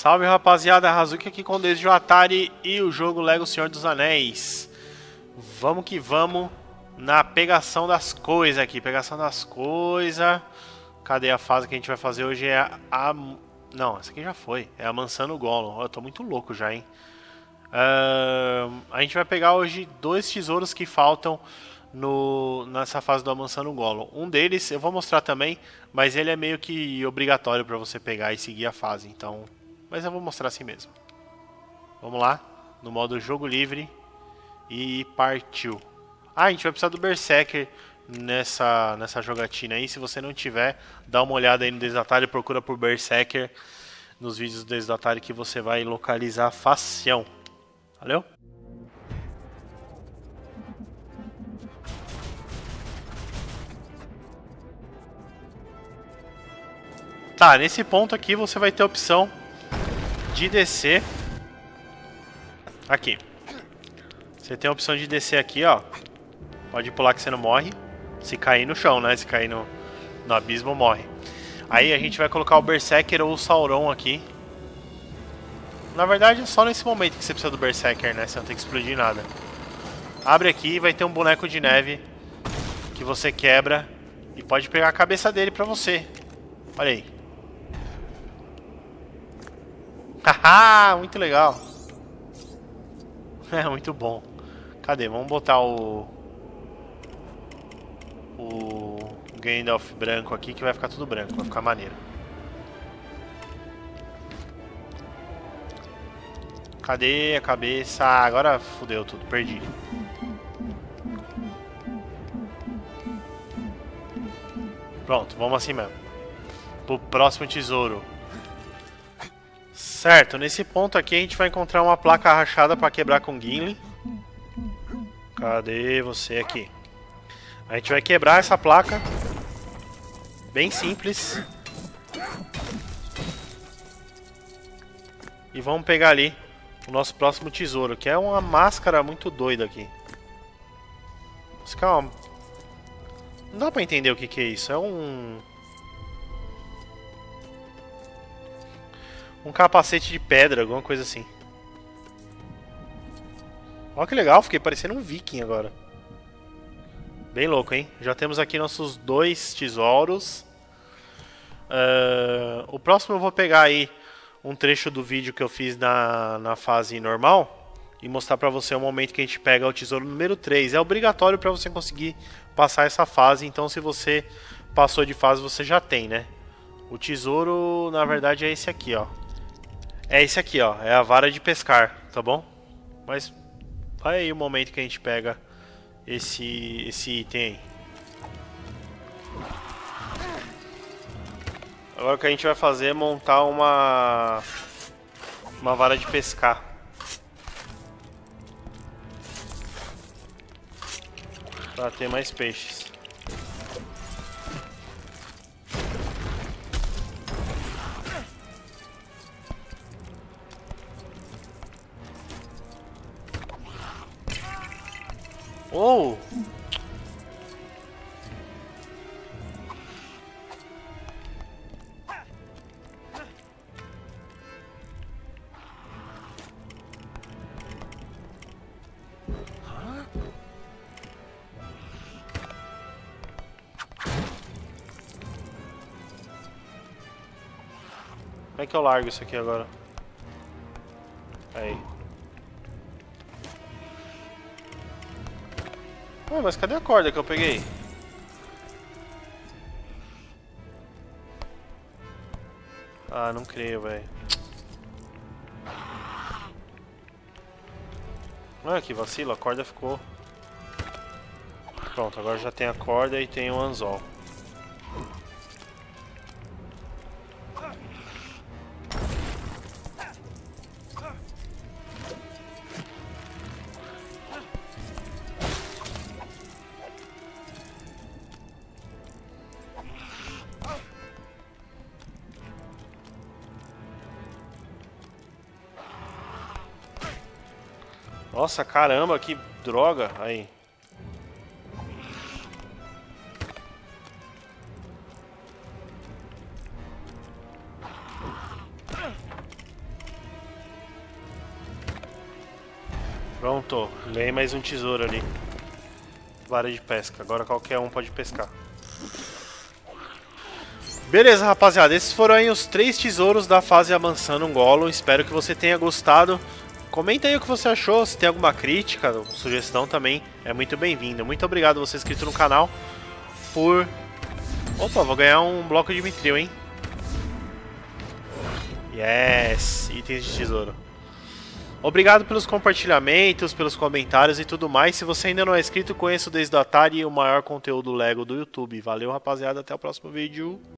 Salve rapaziada, Hazuki aqui com o Desde o Atari e o jogo Lego Senhor dos Anéis. Vamos que vamos na pegação das coisas aqui, pegação das coisas. Cadê a fase que a gente vai fazer hoje? É a... Não, essa aqui já foi, é a Mansão no Gollum. Eu tô muito louco já, hein. A gente vai pegar hoje 2 tesouros que faltam nessa fase da Mansão no Gollum. Um deles eu vou mostrar também, mas ele é meio que obrigatório para você pegar e seguir a fase, então... Mas eu vou mostrar assim mesmo. Vamos lá, no modo jogo livre. E partiu. Ah, a gente vai precisar do Berserker nessa jogatina aí. Se você não tiver, dá uma olhada aí no Desde o Atari, procura por Berserker nos vídeos do Desde o Atari que você vai localizar facião. Valeu? Tá, nesse ponto aqui você vai ter a opção de descer aqui. Você tem a opção de descer aqui, ó. Pode pular que você não morre. Se cair no chão, né? Se cair no abismo, morre. Aí a gente vai colocar o Berserker ou o Sauron aqui. Na verdade é só nesse momento que você precisa do Berserker, né? Você não tem que explodir nada. Abre aqui e vai ter um boneco de neve que você quebra e pode pegar a cabeça dele pra você. Olha aí. Haha, muito legal. É muito bom. Cadê? Vamos botar o Gandalf branco aqui, que vai ficar tudo branco, vai ficar maneiro. Cadê a cabeça? Ah, agora fudeu tudo, perdi. Pronto, vamos assim mesmo. Pro próximo tesouro. Certo, nesse ponto aqui a gente vai encontrar uma placa rachada para quebrar com Gimli. Cadê você aqui? A gente vai quebrar essa placa. Bem simples. E vamos pegar ali o nosso próximo tesouro, que é uma máscara muito doida aqui. Calma. Não dá pra entender o que é isso. É um capacete de pedra, alguma coisa assim. Olha que legal, fiquei parecendo um viking agora. Bem louco, hein? Já temos aqui nossos 2 tesouros. O próximo eu vou pegar aí um trecho do vídeo que eu fiz na fase normal e mostrar pra você o momento que a gente pega o tesouro número 3. É obrigatório pra você conseguir passar essa fase, então se você passou de fase você já tem, né? O tesouro, na verdade, é esse aqui, ó. É esse aqui, ó. É a vara de pescar, tá bom? Mas vai aí o momento que a gente pega esse item aí. Agora o que a gente vai fazer é montar uma vara de pescar. Pra ter mais peixes. Oh! Como é que eu largo isso aqui agora? Aí. Ué, mas cadê a corda que eu peguei? Ah, não creio, velho. Olha que vacilo, a corda ficou. Pronto, agora já tem a corda e tem o anzol. Nossa, caramba, que droga. Aí. Pronto, ganhei mais um tesouro ali. Vara de pesca, agora qualquer um pode pescar. Beleza, rapaziada, esses foram aí os 3 tesouros da fase Amansando um Golem. Espero que você tenha gostado. Comenta aí o que você achou, se tem alguma crítica, sugestão também é muito bem-vinda. Muito obrigado você inscrito no canal por... Opa, vou ganhar um bloco de mitril, hein? Yes, itens de tesouro. Obrigado pelos compartilhamentos, pelos comentários e tudo mais. Se você ainda não é inscrito, conheça o Desde o Atari, o maior conteúdo Lego do YouTube. Valeu, rapaziada, até o próximo vídeo.